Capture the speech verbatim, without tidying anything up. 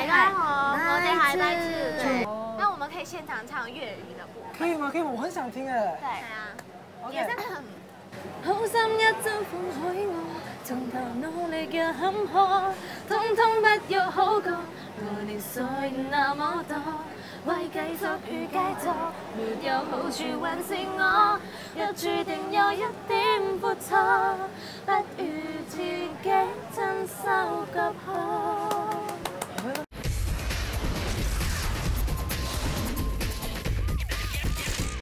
係哦，我哋係帶刺，對。那我們可以現場唱粵語的部分。 可以嗎？可以嗎？我很想聽誒。 對啊。也是很。 好心一朝放海我，從頭努力嘅坎坷，通通不要好過。來年歲那麼多，為繼續與繼續，沒有好處還是我，若注定有一點付出，不如自己親手急好。